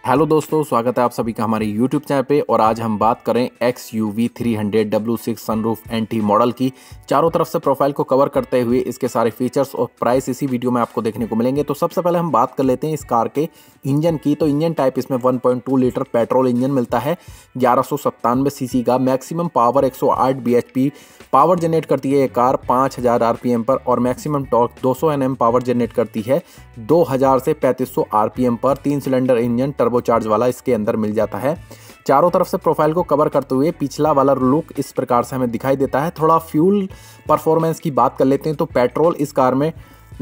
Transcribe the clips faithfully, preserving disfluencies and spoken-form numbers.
Hello दोस्तों, स्वागत है आप सभी का हमारे यूट्यूब चैनल पे। और आज हम बात करें X U V three hundred W six sunroof NT model की। चारों तरफ से प्रोफाइल को कवर करते हुए इसके सारे फीचर्स और प्राइस इसी वीडियो में आपको देखने को मिलेंगे। तो सबसे पहले हम बात कर लेते हैं इस कार के इंजन की। तो इंजन टाइप इसमें one point two litre petrol engine मिलता है, ग्यारह सौ सत्तानवे सीसी का। मैक्सिमम पावर एक सौ आठ B H P power generate करती है ये कार पाँच हज़ार आर पी एम पर, और मैक्सिमम टॉर्क दो सौ एन एम पावर जनरेट करती है दो हज़ार से पैंतीस सौ आर पी एम पर। तीन सिलेंडर इंजन टर्बोचार्ज वाला इसके अंदर मिल जाता है। चारों तरफ से प्रोफाइल को कवर करते हुए पिछला वाला लुक इस प्रकार से हमें दिखाई देता है। थोड़ा फ्यूल परफॉर्मेंस की बात कर लेते हैं तो पेट्रोल इस कार में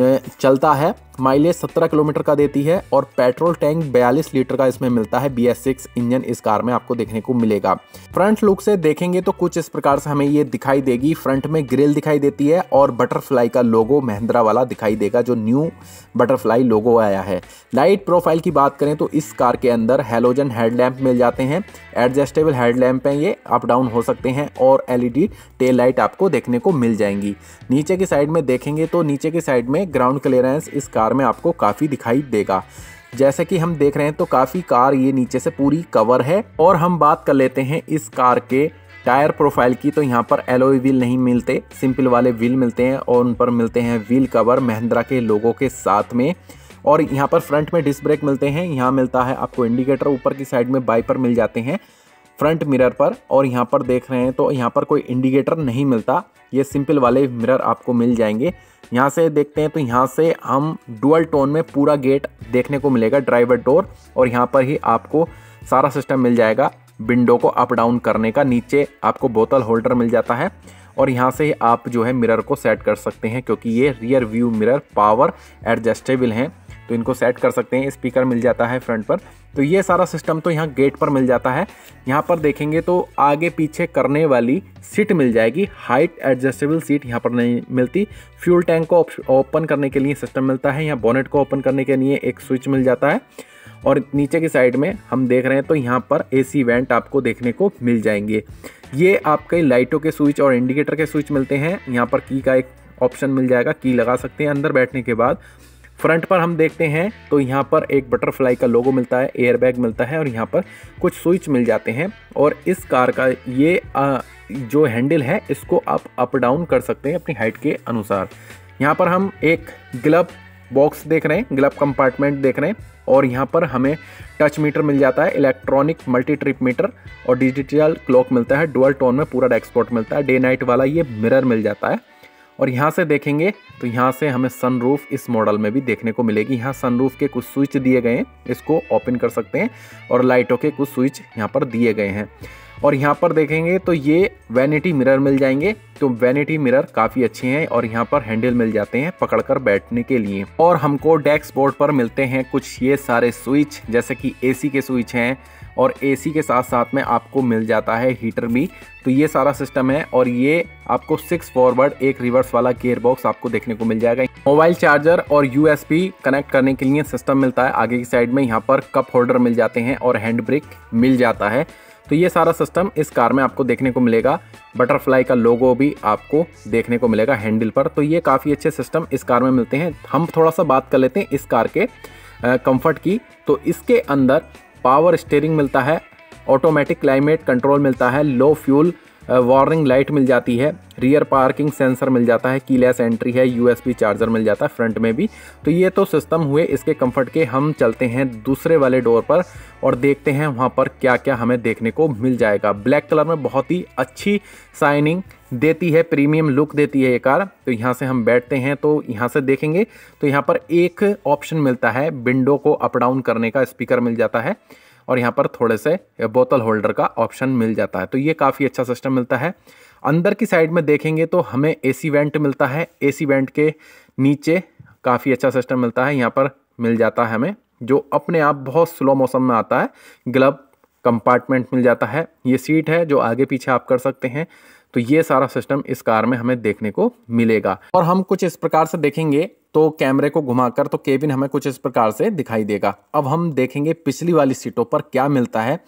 चलता है, माइलेज सत्रह किलोमीटर का देती है, और पेट्रोल टैंक बयालीस लीटर का इसमें मिलता है। बी एस सिक्स इंजन इस कार में आपको देखने को मिलेगा। फ्रंट लुक से देखेंगे तो कुछ इस प्रकार से हमें ये दिखाई देगी। फ्रंट में ग्रिल दिखाई देती है और बटरफ्लाई का लोगो महिंद्रा वाला दिखाई देगा, जो न्यू बटरफ्लाई लोगो आया है। लाइट प्रोफाइल की बात करें तो इस कार के अंदर हैलोजन हेडलैम्प मिल जाते हैं। एडजस्टेबल हेडलैम्प हैं, ये अप डाउन हो सकते हैं, और L E D tail light आपको देखने को मिल जाएंगी। नीचे की साइड में देखेंगे तो नीचे की साइड में ग्राउंड क्लियरेंस इस कार में आपको काफ़ी दिखाई देगा। जैसे कि हम देख रहे हैं तो काफ़ी कार ये नीचे से पूरी कवर है। और हम बात कर लेते हैं इस कार के टायर प्रोफाइल की। तो यहाँ पर एलॉय व्हील नहीं मिलते, सिंपल वाले व्हील मिलते हैं, और उन पर मिलते हैं व्हील कवर महिंद्रा के लोगों के साथ में। और यहाँ पर फ्रंट में डिस्क ब्रेक मिलते हैं। यहाँ मिलता है आपको इंडिकेटर, ऊपर की साइड में बाइपर मिल जाते हैं फ्रंट मिरर पर। और यहाँ पर देख रहे हैं तो यहाँ पर कोई इंडिकेटर नहीं मिलता, ये सिंपल वाले मिरर आपको मिल जाएंगे। यहाँ से देखते हैं तो यहाँ से हम डुअल टोन में पूरा गेट देखने को मिलेगा, ड्राइवर डोर, और यहाँ पर ही आपको सारा सिस्टम मिल जाएगा विंडो को अप डाउन करने का। नीचे आपको बोतल होल्डर मिल जाता है, और यहाँ से ही आप जो है मिरर को सेट कर सकते हैं, क्योंकि ये rear view mirror power adjustable हैं, तो इनको सेट कर सकते हैं। स्पीकर मिल जाता है फ्रंट पर। तो ये सारा सिस्टम तो यहाँ गेट पर मिल जाता है। यहाँ पर देखेंगे तो आगे पीछे करने वाली सीट मिल जाएगी, हाइट एडजस्टेबल सीट यहाँ पर नहीं मिलती। फ्यूल टैंक को ओपन करने के लिए सिस्टम मिलता है। यहाँ बोनेट को ओपन करने के लिए एक स्विच मिल जाता है। और नीचे की साइड में हम देख रहे हैं तो यहाँ पर एसी वेंट आपको देखने को मिल जाएंगे। ये आपके लाइटों के स्विच और इंडिकेटर के स्विच मिलते हैं। यहाँ पर की का एक ऑप्शन मिल जाएगा, की लगा सकते हैं अंदर बैठने के बाद। फ्रंट पर हम देखते हैं तो यहाँ पर एक बटरफ्लाई का लोगो मिलता है, एयरबैग मिलता है, और यहाँ पर कुछ स्विच मिल जाते हैं। और इस कार का ये आ, जो हैंडल है इसको आप अप डाउन कर सकते हैं अपनी हाइट के अनुसार। यहाँ पर हम एक ग्लव बॉक्स देख रहे हैं, ग्लव कंपार्टमेंट देख रहे हैं, और यहाँ पर हमें टच मीटर मिल जाता है, इलेक्ट्रॉनिक मल्टी ट्रिप मीटर, और डिजिटल क्लॉक मिलता है। डुअल टोन में पूरा डैशबोर्ड मिलता है। डे नाइट वाला ये मिरर मिल जाता है। और यहाँ से देखेंगे तो यहाँ से हमें सनरूफ इस मॉडल में भी देखने को मिलेगी। यहाँ सनरूफ के कुछ स्विच दिए गए हैं, इसको ओपन कर सकते हैं, और लाइटों के कुछ स्विच यहाँ पर दिए गए हैं। और यहाँ पर देखेंगे तो ये वैनिटी मिरर मिल जाएंगे। तो वैनिटी मिरर काफ़ी अच्छे हैं, और यहाँ पर हैंडल मिल जाते हैं पकड़कर बैठने के लिए। और हमको डैशबोर्ड पर मिलते हैं कुछ ये सारे स्विच, जैसे कि एसी के स्विच हैं, और एसी के साथ साथ में आपको मिल जाता है हीटर भी। तो ये सारा सिस्टम है। और ये आपको सिक्स फॉरवर्ड एक रिवर्स वाला गियर बॉक्स आपको देखने को मिल जाएगा। मोबाइल चार्जर और यूएसबी कनेक्ट करने के लिए सिस्टम मिलता है। आगे की साइड में यहाँ पर कप होल्डर मिल जाते हैं, और हैंड ब्रेक मिल जाता है। तो ये सारा सिस्टम इस कार में आपको देखने को मिलेगा। बटरफ्लाई का लोगो भी आपको देखने को मिलेगा हैंडल पर। तो ये काफ़ी अच्छे सिस्टम इस कार में मिलते हैं। हम थोड़ा सा बात कर लेते हैं इस कार के कंफर्ट की। तो इसके अंदर पावर स्टीयरिंग मिलता है, ऑटोमेटिक क्लाइमेट कंट्रोल मिलता है, लो फ्यूल वार्निंग लाइट मिल जाती है, रियर पार्किंग सेंसर मिल जाता है, कीलेस एंट्री है, यूएसबी चार्जर मिल जाता है फ्रंट में भी। तो ये तो सिस्टम हुए इसके कंफर्ट के। हम चलते हैं दूसरे वाले डोर पर और देखते हैं वहाँ पर क्या क्या हमें देखने को मिल जाएगा। ब्लैक कलर में बहुत ही अच्छी शाइनिंग देती है, प्रीमियम लुक देती है ये कार। तो यहाँ से हम बैठते हैं तो यहाँ से देखेंगे तो यहाँ पर एक ऑप्शन मिलता है विंडो को अप डाउन करने का, स्पीकर मिल जाता है, और यहाँ पर थोड़े से बोतल होल्डर का ऑप्शन मिल जाता है। तो ये काफ़ी अच्छा सिस्टम मिलता है। अंदर की साइड में देखेंगे तो हमें एसी वेंट मिलता है। एसी वेंट के नीचे काफ़ी अच्छा सिस्टम मिलता है। यहाँ पर मिल जाता है हमें, जो अपने आप बहुत स्लो मोशन में आता है, ग्लव कंपार्टमेंट मिल जाता है। ये सीट है जो आगे पीछे आप कर सकते हैं। तो ये सारा सिस्टम इस कार में हमें देखने को मिलेगा। और हम कुछ इस प्रकार से देखेंगे तो कैमरे को घुमाकर तो केबिन हमें कुछ इस प्रकार से दिखाई देगा। अब हम देखेंगे पिछली वाली सीटों पर क्या मिलता है। तो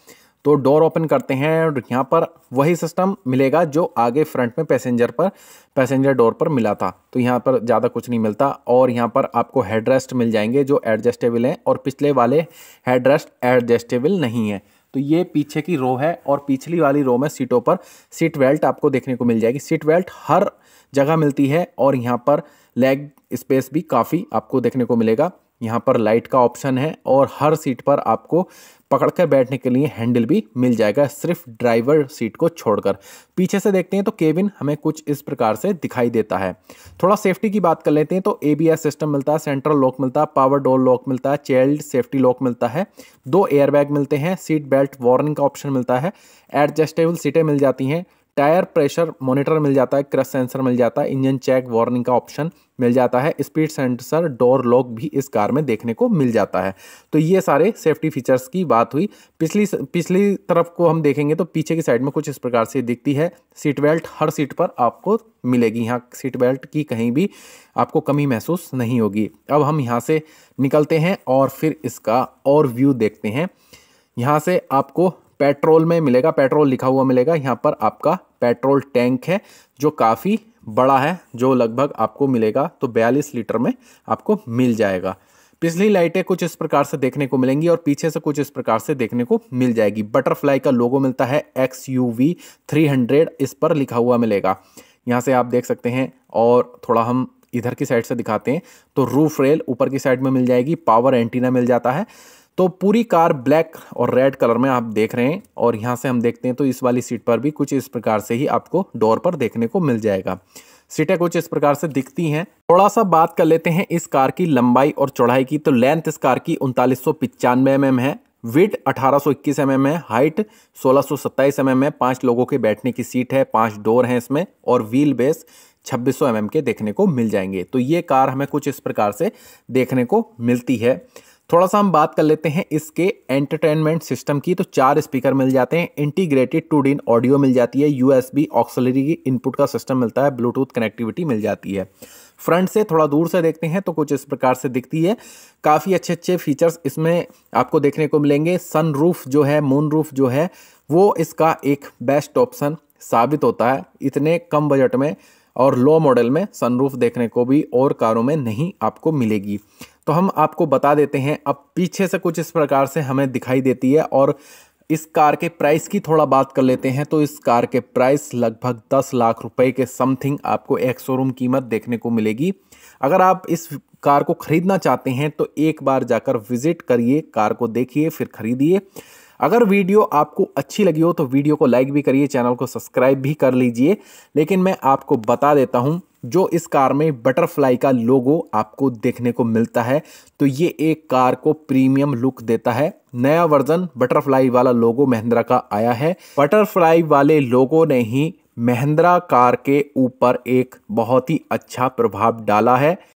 तो डोर ओपन करते हैं और यहाँ पर वही सिस्टम मिलेगा जो आगे फ्रंट में पैसेंजर पर पैसेंजर डोर पर मिला था। तो यहाँ पर ज़्यादा कुछ नहीं मिलता और यहाँ पर आपको हेडरेस्ट मिल जाएंगे जो एडजस्टेबल हैं और पिछले वाले हेडरेस्ट एडजस्टेबल नहीं है। तो ये पीछे की रो है और पिछली वाली रो में सीटों पर सीट बेल्ट आपको देखने को मिल जाएगी। सीट बेल्ट हर जगह मिलती है और यहाँ पर लेग स्पेस भी काफ़ी आपको देखने को मिलेगा। यहाँ पर लाइट का ऑप्शन है और हर सीट पर आपको पकड़कर बैठने के लिए हैंडल भी मिल जाएगा, सिर्फ ड्राइवर सीट को छोड़कर। पीछे से देखते हैं तो केबिन हमें कुछ इस प्रकार से दिखाई देता है। थोड़ा सेफ्टी की बात कर लेते हैं तो एबीएस सिस्टम मिलता है, सेंट्रल लॉक मिलता है, पावर डोर लॉक मिलता है, चाइल्ड सेफ्टी लॉक मिलता है, दो एयरबैग मिलते हैं, सीट बेल्ट वार्निंग का ऑप्शन मिलता है, एडजस्टेबल सीटें मिल जाती हैं, टायर प्रेशर मॉनिटर मिल जाता है, क्रश सेंसर मिल जाता है, इंजन चेक वार्निंग का ऑप्शन मिल जाता है, स्पीड सेंसर, डोर लॉक भी इस कार में देखने को मिल जाता है। तो ये सारे सेफ्टी फीचर्स की बात हुई। पिछली पिछली तरफ को हम देखेंगे तो पीछे की साइड में कुछ इस प्रकार से दिखती है। सीट बेल्ट हर सीट पर आपको मिलेगी, यहाँ सीट बेल्ट की कहीं भी आपको कमी महसूस नहीं होगी। अब हम यहाँ से निकलते हैं और फिर इसका और व्यू देखते हैं। यहाँ से आपको पेट्रोल में मिलेगा, पेट्रोल लिखा हुआ मिलेगा। यहाँ पर आपका पेट्रोल टैंक है जो काफ़ी बड़ा है, जो लगभग आपको मिलेगा तो बयालीस लीटर में आपको मिल जाएगा। पिछली लाइटें कुछ इस प्रकार से देखने को मिलेंगी और पीछे से कुछ इस प्रकार से देखने को मिल जाएगी। बटरफ्लाई का लोगो मिलता है, X U V three hundred इस पर लिखा हुआ मिलेगा, यहाँ से आप देख सकते हैं। और थोड़ा हम इधर की साइड से दिखाते हैं तो रूफ रेल ऊपर की साइड में मिल जाएगी, पावर एंटीना मिल जाता है। तो पूरी कार ब्लैक और रेड कलर में आप देख रहे हैं और यहाँ से हम देखते हैं तो इस वाली सीट पर भी कुछ इस प्रकार से ही आपको डोर पर देखने को मिल जाएगा। सीटें कुछ इस प्रकार से दिखती हैं। थोड़ा सा बात कर लेते हैं इस कार की लंबाई और चौड़ाई की। तो लेंथ इस कार की उनतालीस सौ पिचानवे एम एम है, विड्थ अठारह सौ इक्कीस एम एम है, हाइट सोलह सौ सत्ताईस एम एम है, पाँच लोगों के बैठने की सीट है, पाँच डोर हैं इसमें और व्हील बेस छब्बीस सौ एम एम के देखने को मिल जाएंगे। तो ये कार हमें कुछ इस प्रकार से देखने को मिलती है। थोड़ा सा हम बात कर लेते हैं इसके एंटरटेनमेंट सिस्टम की। तो चार स्पीकर मिल जाते हैं, integrated two D in audio मिल जाती है, यूएसबी ऑक्सिलरी इनपुट का सिस्टम मिलता है, ब्लूटूथ कनेक्टिविटी मिल जाती है। फ्रंट से थोड़ा दूर से देखते हैं तो कुछ इस प्रकार से दिखती है। काफ़ी अच्छे अच्छे फीचर्स इसमें आपको देखने को मिलेंगे। सन रूफ जो है, मून रूफ जो है, वो इसका एक बेस्ट ऑप्शन साबित होता है। इतने कम बजट में और लो मॉडल में सनरूफ देखने को भी और कारों में नहीं आपको मिलेगी। तो हम आपको बता देते हैं। अब पीछे से कुछ इस प्रकार से हमें दिखाई देती है और इस कार के प्राइस की थोड़ा बात कर लेते हैं। तो इस कार के प्राइस लगभग दस लाख रुपए के समथिंग आपको एक शोरूम कीमत देखने को मिलेगी। अगर आप इस कार को खरीदना चाहते हैं तो एक बार जाकर विजिट करिए, कार को देखिए, फिर खरीदिए। अगर वीडियो आपको अच्छी लगी हो तो वीडियो को लाइक भी करिए, चैनल को सब्सक्राइब भी कर लीजिए। लेकिन मैं आपको बता देता हूं, जो इस कार में बटरफ्लाई का लोगो आपको देखने को मिलता है तो ये एक कार को प्रीमियम लुक देता है। नया वर्जन बटरफ्लाई वाला लोगो महिंद्रा का आया है। बटरफ्लाई वाले लोगो ने ही महिंद्रा कार के ऊपर एक बहुत ही अच्छा प्रभाव डाला है।